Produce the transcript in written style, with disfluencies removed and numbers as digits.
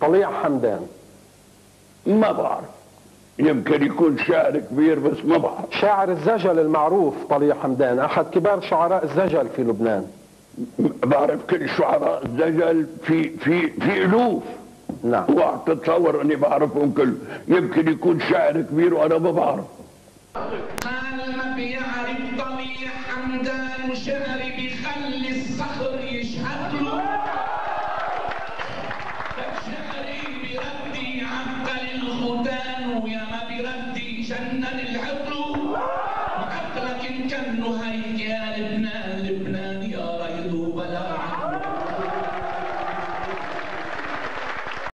طليع حمدان. ما بعرف، يمكن يكون شاعر كبير بس ما بعرف. شاعر الزجل المعروف طليع حمدان، أحد كبار شعراء الزجل في لبنان. بعرف كل شعراء الزجل في ألوف. نعم. واتصور اني بعرفهم كل، يمكن يكون شاعر كبير وانا ما بعرف. قال ما بيعرف طليع حمدان شعر بيخلي الصخر يشهد له، شعري بيردي عقل الختان ويا ما بيردي جنن العطر.